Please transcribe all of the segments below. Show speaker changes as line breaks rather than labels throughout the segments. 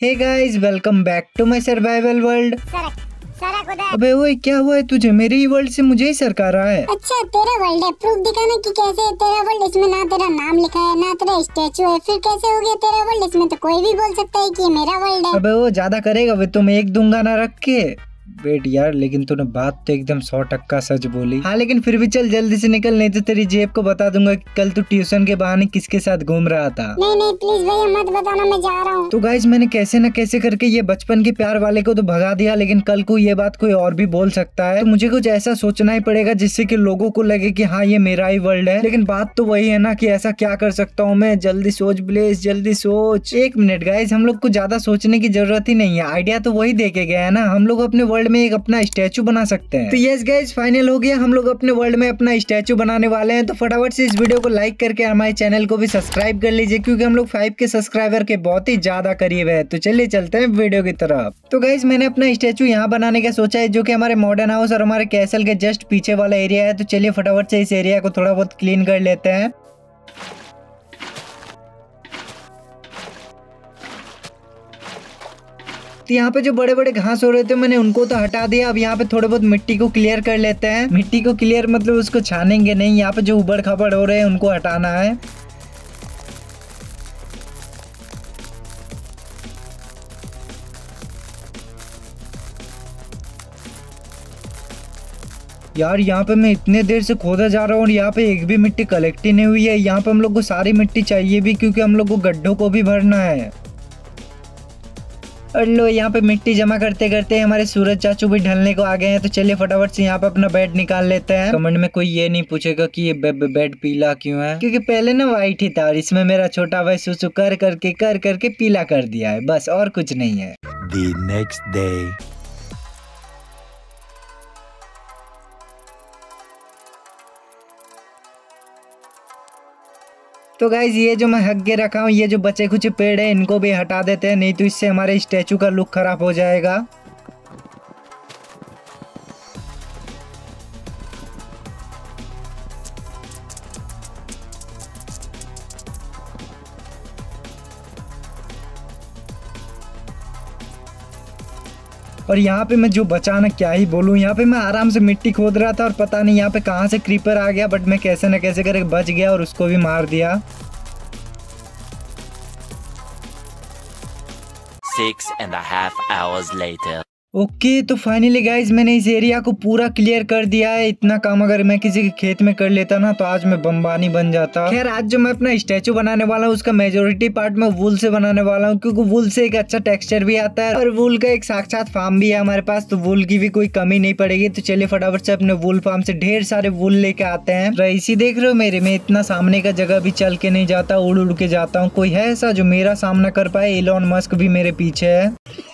Hey guys, welcome back to my survival world. अबे ओए, क्या हुआ है तुझे? मेरे ही वर्ल्ड से मुझे ही सरका रहा है।
अच्छा, तेरा वर्ल्ड है, प्रूफ दिखाना कि कैसे है तेरा वर्ल्ड। इसमें ना तेरा नाम लिखा है ना तेरा स्टैचू है, फिर कैसे हो गया तेरा वर्ल्ड? इसमें तो कोई भी बोल सकता है कि ये मेरा वर्ल्ड है।
अबे वो ज्यादा करेगा, वे तुम एक दूंगा ना रख के। वेट यार, लेकिन तूने बात तो एकदम 100% सच बोली। हाँ लेकिन फिर भी चल जल्दी से निकल, नहीं तो तेरी जेब को बता दूंगा कि कल तू ट्यूशन के बहाने किसके साथ घूम रहा था।
नहीं नहीं प्लीज भैया मत बताना, मैं जा रहा हूँ।
तो गाइस, मैंने कैसे न कैसे करके ये बचपन के प्यार वाले को तो भगा दिया, लेकिन कल को ये बात कोई और भी बोल सकता है। तो मुझे कुछ ऐसा सोचना ही पड़ेगा जिससे कि लोगों को लगे कि हाँ ये मेरा ही वर्ल्ड है। लेकिन बात तो वही है ना कि ऐसा क्या कर सकता हूँ मैं। जल्दी सोच ब्लेस, जल्दी सोच। एक मिनट गाइस, हम लोग को ज्यादा सोचने की जरूरत ही नहीं है। आइडिया तो वही दे के गया है ना। हम लोग अपने वर्ल्ड में एक अपना स्टैचू बना सकते हैं। तो यस गाइस, फाइनल हो गया, हम लोग अपने वर्ल्ड में अपना स्टैचू बनाने वाले हैं। तो फटाफट से इस वीडियो को लाइक करके हमारे चैनल को भी सब्सक्राइब कर लीजिए, क्योंकि हम लोग 5 के सब्सक्राइबर के बहुत ही ज्यादा करीब है। तो चलिए चलते हैं वीडियो की तरफ। तो गाइस, मैंने अपना स्टैचू यहाँ बनाने का सोचा है, जो कि हमारे मॉडर्न हाउस और हमारे कैसल के जस्ट पीछे वाला एरिया है। तो चलिए फटाफट से इस एरिया को थोड़ा बहुत क्लीन कर लेते हैं। तो यहाँ पे जो बड़े बड़े घास हो रहे थे मैंने उनको तो हटा दिया। अब यहाँ पे थोड़े बहुत मिट्टी को क्लियर कर लेते हैं। मिट्टी को क्लियर मतलब उसको छानेंगे नहीं। यहाँ पे जो उबड़ खाबड़ हो रहे हैं उनको हटाना है। यार यहाँ पे मैं इतने देर से खोदा जा रहा हूँ और यहाँ पे एक भी मिट्टी कलेक्ट ही नहीं हुई है। यहाँ पे हम लोग को सारी मिट्टी चाहिए भी, क्योंकि हम लोग को गड्ढों को भी भरना है। और लो, यहाँ पे मिट्टी जमा करते करते हमारे सूरज चाचू भी ढलने को आ गए हैं। तो चलिए फटाफट से यहाँ पे अपना बेड निकाल लेते हैं। कमेंट में कोई ये नहीं पूछेगा कि ये बेड पीला क्यों है, क्योंकि पहले ना व्हाइट ही था और इसमें मेरा छोटा भाई सुसु कर करके पीला कर दिया है, बस और कुछ नहीं है।
The next day.
तो गाइज, ये जो मैं हक के रखा हूँ, ये जो बचे कुछ पेड़ है इनको भी हटा देते हैं, नहीं तो इससे हमारे स्टैचू का लुक खराब हो जाएगा। और यहाँ पे मैं जो बचा ना, क्या ही बोलूँ। यहाँ पे मैं आराम से मिट्टी खोद रहा था और पता नहीं यहाँ पे कहाँ से क्रीपर आ गया, बट मैं कैसे न कैसे करके बच गया और उसको भी मार दिया।
6.5 hours later.
ओके, तो फाइनली गाइज मैंने इस एरिया को पूरा क्लियर कर दिया है। इतना काम अगर मैं किसी के खेत में कर लेता ना तो आज मैं बम्बानी बन जाता। खैर, आज जो मैं अपना स्टैचू बनाने वाला हूँ उसका मेजोरिटी पार्ट मैं वूल से बनाने वाला हूँ, क्योंकि वूल से एक अच्छा टेक्सचर भी आता है और वूल का एक साक्षात फार्म भी है हमारे पास, तो वूल की भी कोई कमी नहीं पड़ेगी। तो चलिए फटाफट से अपने वूल फार्म से ढेर सारे वूल लेके आते हैं। रईसी देख रहे हो मेरे में इतना सामने का जगह भी चल के नहीं जाता, उड़ उड़ के जाता हूँ। कोई है ऐसा जो मेरा सामना कर पाए? इलॉन मस्क भी मेरे पीछे है।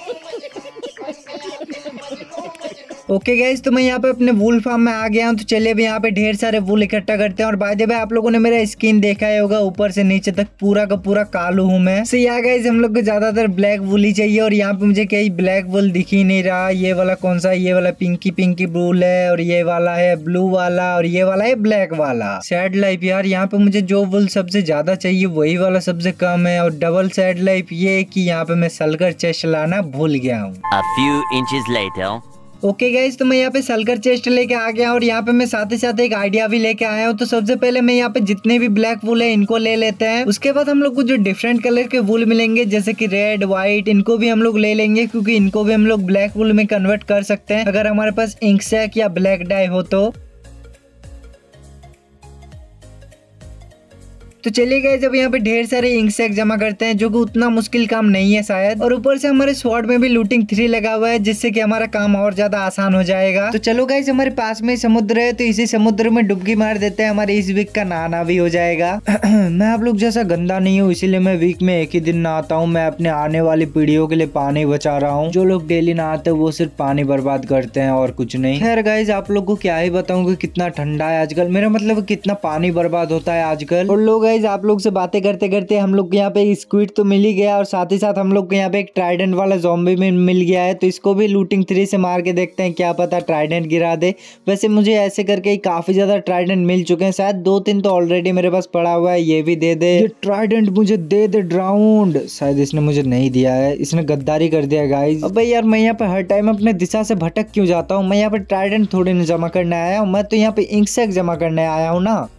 ओके गाइस, तो मैं यहाँ पे अपने वूल फार्म में आ गया हूँ। तो चलिए अब यहाँ पे ढेर सारे वूल इकट्ठा करते हैं। और बाय द वे, आप लोगों ने मेरा स्किन देखा ही होगा, ऊपर से नीचे तक पूरा का पूरा कालू हूँ मैं। सो यहाँ गाइस, हम लोग को ज्यादातर ब्लैक वूल ही चाहिए और यहाँ पे मुझे कहीं ब्लैक वूल दिख ही नहीं रहा। ये वाला कौन सा? ये वाला पिंकी वूल है, और ये वाला है ब्लू वाला, और ये वाला है ब्लैक वाला। सैड लाइफ यार, यहाँ पे मुझे जो वूल सबसे ज्यादा चाहिए वही वाला सबसे कम है। और डबल सैड लाइफ ये कि यहाँ पे मैं सलकर चेस्ट लाना भूल गया हूँ।
A few inches later.
Okay guys, तो मैं यहाँ पे सलकर चेस्ट लेके आ गया और यहाँ पे मैं साथ ही साथ एक आइडिया भी लेके आया हूँ। तो सबसे पहले मैं यहाँ पे जितने भी ब्लैक वूल है इनको ले लेते हैं। उसके बाद हम लोग को जो डिफरेंट कलर के वूल मिलेंगे, जैसे कि रेड, व्हाइट, इनको भी हम लोग ले लेंगे, क्योंकि इनको भी हम लोग ब्लैक वूल में कन्वर्ट कर सकते हैं अगर हमारे पास इंक सैक या ब्लैक डाई हो तो। तो चलिए गाइस, अब यहाँ पे ढेर सारे इंक सैक जमा करते हैं, जो कि उतना मुश्किल काम नहीं है शायद। और ऊपर से हमारे स्वॉर्ड में भी लूटिंग 3 लगा हुआ है, जिससे कि हमारा काम और ज्यादा आसान हो जाएगा। तो चलो गाइस, हमारे पास में समुद्र है, तो इसी समुद्र में डुबकी मार देते हैं। हमारे इस वीक का नहाना भी हो जाएगा। मैं आप लोग जैसा गंदा नहीं हूँ, इसीलिए मैं वीक में एक ही दिन नहाता हूँ। मैं अपने आने वाली पीढ़ियों के लिए पानी बचा रहा हूँ। जो लोग डेली नहाते हैं वो सिर्फ पानी बर्बाद करते हैं और कुछ नहीं। खैर गाइस, आप लोग को क्या ही बताऊँ कि कितना ठंडा है आजकल, मेरा मतलब कितना पानी बर्बाद होता है आजकल। और लोग गाइज आप लोग से बातें करते करते हम लोग को यहाँ पे स्क्विड तो मिल ही गया और साथ ही साथ हम लोग को यहाँ पे एक ट्राइडेंट वाला ज़ॉम्बी में मिल गया है। तो इसको भी लूटिंग 3 से मार के देखते हैं, क्या पता ट्राइडेंट गिरा दे। वैसे मुझे ऐसे करके काफी ज्यादा ट्राइडेंट मिल चुके हैं, शायद 2-3 तो ऑलरेडी मेरे पास पड़ा हुआ है। ये भी दे दे, ये ट्राइडेंट मुझे दे दे ड्राउंड। शायद इसने मुझे नहीं दिया है, इसने गद्दारी कर दिया गाइज। अबे यार मैं यहाँ पे हर टाइम अपने दिशा से भटक क्यों जाता हूँ। मैं यहाँ पे ट्राइडेंट थोड़ी नहीं जमा करने आया हूँ, मैं तो यहाँ पे इंकसेक जमा करने आया हूँ ना।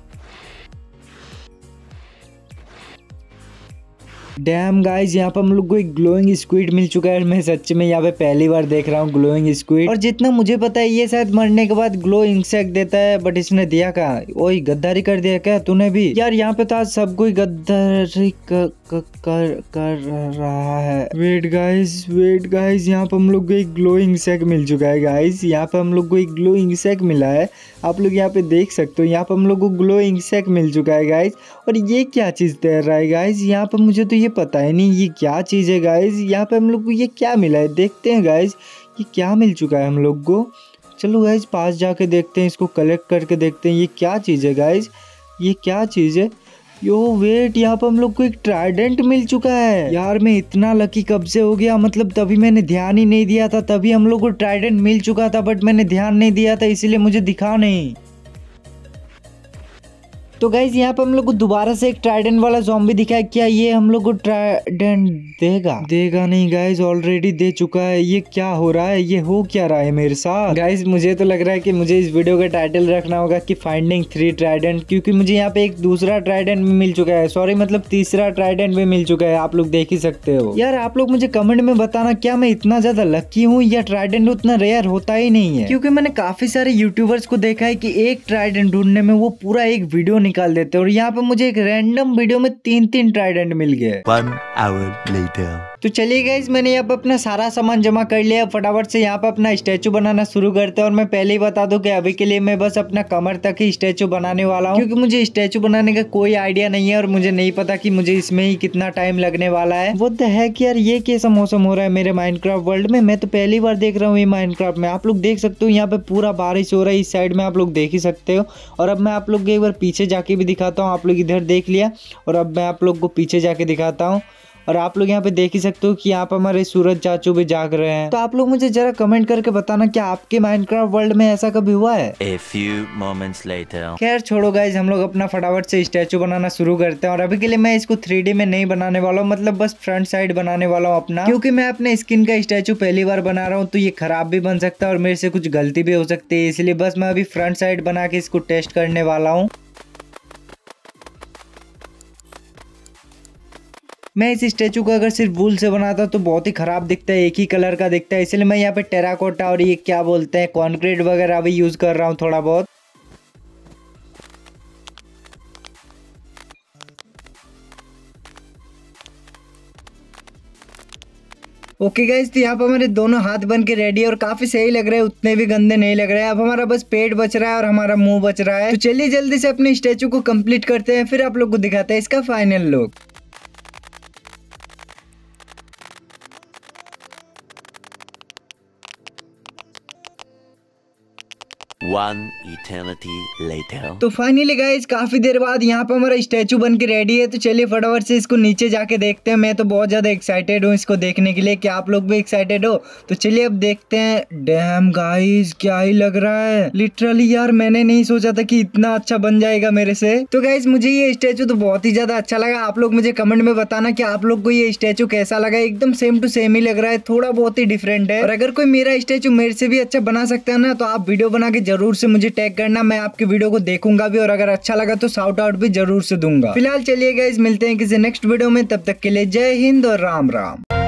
डैम गाइज यहाँ पे हम लोग को एक ग्लोइंग स्क्विड मिल चुका है। मैं सच्ची में यहाँ पे पहली बार देख रहा हूँ ग्लोइंग स्क्विड, और जितना मुझे पता है ये शायद मरने के बाद ग्लो इंसेक्ट देता है, बट इसने दिया कहाँ। ओए गद्दारी कर दिया क्या तूने भी यार। यहाँ पे तो आज सब कोई गद्दारी कर रहा है। वेट गाइज यहाँ पे हम लोग को एक ग्लोइंग इंसेक्ट मिल चुका है गाइज। यहाँ पे हम लोग को एक ग्लोइंग इंसेक्ट मिला है, आप लोग यहाँ पे देख सकते हो। यहाँ पे हम लोग को ग्लोइंग इंसेक्ट मिल चुका है गाइज। और ये क्या चीज तैर रहा है गाइज, यहाँ पे मुझे तो ये पता है नहीं ये क्या चीज है गाइज। यहाँ पे हम लोग को ये क्या मिला है, देखते हैं गाइज ये क्या मिल चुका है हम लोग को। चलो गाइज पास जाके देखते हैं, इसको कलेक्ट करके देखते हैं ये क्या चीज है गाइज, ये क्या चीज है। यो वेट यहाँ पे हम लोग को एक ट्राइडेंट मिल चुका है। यार मैं इतना लकी कब से हो गया, मतलब तभी मैंने ध्यान ही नहीं दिया था। तभी हम लोग को ट्राइडेंट मिल चुका था बट मैंने ध्यान नहीं दिया था, इसीलिए मुझे दिखा नहीं। तो गाइज यहाँ पे हम लोग को दोबारा से एक ट्राइडेंट वाला ज़ॉम्बी दिखा है। क्या ये हम लोग को ट्राइडेंट देगा नहीं गाइज, ऑलरेडी दे चुका है। ये क्या हो रहा है, ये हो क्या रहा है मेरे साथ गाइज। मुझे तो लग रहा है कि मुझे इस वीडियो का टाइटल रखना होगा कि फाइंडिंग 3 ट्राइडेंट, क्योंकि मुझे यहाँ पे एक दूसरा ट्राइडेंट भी मिल चुका है। सॉरी मतलब तीसरा ट्राइडेंट भी मिल चुका है, आप लोग देख ही सकते हो। यार आप लोग मुझे कमेंट में बताना क्या मैं इतना ज्यादा लकी हूँ या ट्राइडेंट उतना रेयर होता ही नहीं है। क्योंकि मैंने काफी सारे यूट्यूबर्स को देखा है कि एक ट्राइडेंट ढूंढने में वो पूरा एक वीडियो निकाल देते हैं, और यहाँ पे मुझे एक रैंडम वीडियो में 3 ट्राइडेंट मिल गए।
1 hour later.
तो चलिए गाइज मैंने यहाँ पे अपना सारा सामान जमा कर लिया, फटाफट से यहाँ पे अपना स्टैचू बनाना शुरू करते हैं। और मैं पहले ही बता दूं कि अभी के लिए मैं बस अपना कमर तक ही स्टैचू बनाने वाला हूँ, क्योंकि मुझे स्टैचू बनाने का कोई आइडिया नहीं है और मुझे नहीं पता कि मुझे इसमें ही कितना टाइम लगने वाला है। वो तो है कि यार ये कैसा मौसम हो रहा है मेरे माइनक्राफ्ट वर्ल्ड में, मैं तो पहली बार देख रहा हूँ ये माइनक्राफ्ट में। आप लोग देख सकते हो यहाँ पे पूरा बारिश हो रहा है, इस साइड में आप लोग देख ही सकते हो। और अब मैं आप लोग को एक बार पीछे जाके भी दिखाता हूँ, आप लोग इधर देख लिया और अब मैं आप लोग को पीछे जाके दिखाता हूँ। और आप लोग यहाँ पे देख ही सकते हो कि यहाँ पे हमारे सूरज चाचू भी जाग रहे हैं। तो आप लोग मुझे जरा कमेंट करके बताना क्या आपके माइनक्राफ्ट वर्ल्ड में ऐसा कभी हुआ है।
A few moments later.
खैर छोड़ो गाइज, हम लोग अपना फटाफट से स्टैचू बनाना शुरू करते हैं। और अभी के लिए मैं इसको 3D में नहीं बनाने वाला हूँ, मतलब बस फ्रंट साइड बनाने वाला हूँ अपना, क्योंकि मैं अपने स्किन का स्टैचू पहली बार बना रहा हूँ तो ये खराब भी बन सकता है और मेरे से कुछ गलती भी हो सकती है। इसलिए बस मैं अभी फ्रंट साइड बना के इसको टेस्ट करने वाला हूँ। मैं इस स्टैचू को अगर सिर्फ वूल से बनाता तो बहुत ही खराब दिखता है, एक ही कलर का दिखता है। इसलिए मैं यहाँ पे टेराकोटा और ये क्या बोलते हैं कॉन्क्रीट वगैरह भी यूज कर रहा हूँ थोड़ा बहुत। ओके गाइज, तो यहाँ पर हमारे दोनों हाथ बन के रेडी है और काफी सही लग रहे हैं, उतने भी गंदे नहीं लग रहे हैं। अब हमारा बस पेट बच रहा है और हमारा मुंह बच रहा है। तो चलिए जल्दी से अपने स्टैचू को कंप्लीट करते हैं, फिर आप लोग को दिखाते हैं इसका फाइनल लुक।
1 eternity later.
तो फाइनली गाइज काफी देर बाद यहाँ पे हमारा स्टैचू बन के रेडी है। तो चलिए फटाफट से इसको नीचे जाके देखते हैं। मैं तो बहुत ज्यादा एक्साइटेड हूँ इसको देखने के लिए, क्या आप लोग भी एक्साइटेड हो? तो चलिए अब देखते हैं। डैम गाइज क्या ही लग रहा है, लिटरली यार मैंने नहीं सोचा था कि इतना अच्छा बन जाएगा मेरे से। तो गाइज मुझे ये स्टैचू तो बहुत ही ज्यादा अच्छा लगा। आप लोग मुझे कमेंट में बताना कि आप लोग को ये स्टैचू कैसा लगा। एकदम सेम टू सेम ही लग रहा है, थोड़ा बहुत ही डिफरेंट है। और अगर कोई मेरा स्टैचू मेरे से भी अच्छा बना सकता है ना, तो आप वीडियो बना के जरूर से मुझे टैग करना, मैं आपके वीडियो को देखूंगा भी और अगर अच्छा लगा तो शाउट आउट भी जरूर से दूंगा। फिलहाल चलिए गाइस मिलते हैं किसी नेक्स्ट वीडियो में, तब तक के लिए जय हिंद और राम राम।